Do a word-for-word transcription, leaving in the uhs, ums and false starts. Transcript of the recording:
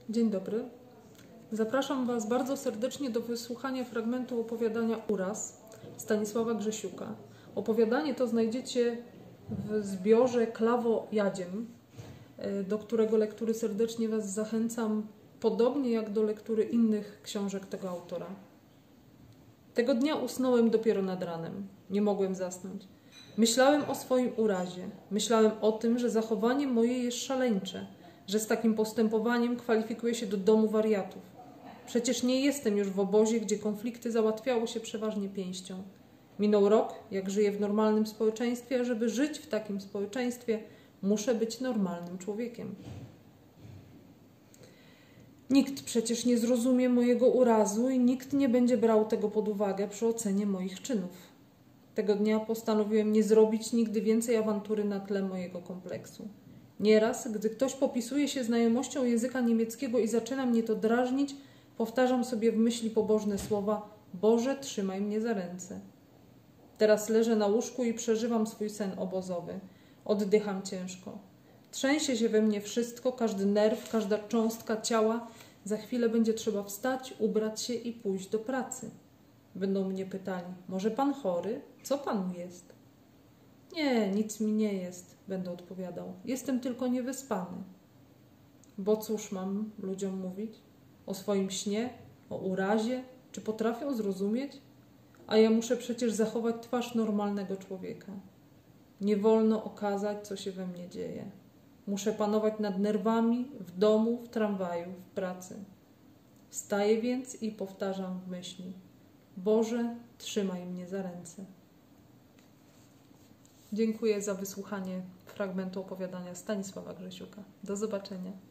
Dzień dobry. Zapraszam Was bardzo serdecznie do wysłuchania fragmentu opowiadania Uraz Stanisława Grzesiuka. Opowiadanie to znajdziecie w zbiorze Klawo Jadziem, do którego lektury serdecznie Was zachęcam, podobnie jak do lektury innych książek tego autora. Tego dnia usnąłem dopiero nad ranem. Nie mogłem zasnąć. Myślałem o swoim urazie. Myślałem o tym, że zachowanie moje jest szaleńcze, że z takim postępowaniem kwalifikuję się do domu wariatów. Przecież nie jestem już w obozie, gdzie konflikty załatwiały się przeważnie pięścią. Minął rok, jak żyję w normalnym społeczeństwie, a żeby żyć w takim społeczeństwie, muszę być normalnym człowiekiem. Nikt przecież nie zrozumie mojego urazu i nikt nie będzie brał tego pod uwagę przy ocenie moich czynów. Tego dnia postanowiłem nie zrobić nigdy więcej awantury na tle mojego kompleksu. Nieraz, gdy ktoś popisuje się znajomością języka niemieckiego i zaczyna mnie to drażnić, powtarzam sobie w myśli pobożne słowa: Boże, trzymaj mnie za ręce. Teraz leżę na łóżku i przeżywam swój sen obozowy. Oddycham ciężko. Trzęsie się we mnie wszystko, każdy nerw, każda cząstka ciała. Za chwilę będzie trzeba wstać, ubrać się i pójść do pracy. Będą mnie pytali: może pan chory? Co panu jest? Nie, nic mi nie jest, będę odpowiadał. Jestem tylko niewyspany. Bo cóż mam ludziom mówić? O swoim śnie? O urazie? Czy potrafią zrozumieć? A ja muszę przecież zachować twarz normalnego człowieka. Nie wolno okazać, co się we mnie dzieje. Muszę panować nad nerwami, w domu, w tramwaju, w pracy. Wstaję więc i powtarzam w myśli: Boże, trzymaj mnie za ręce. Dziękuję za wysłuchanie fragmentu opowiadania Stanisława Grzesiuka. Do zobaczenia.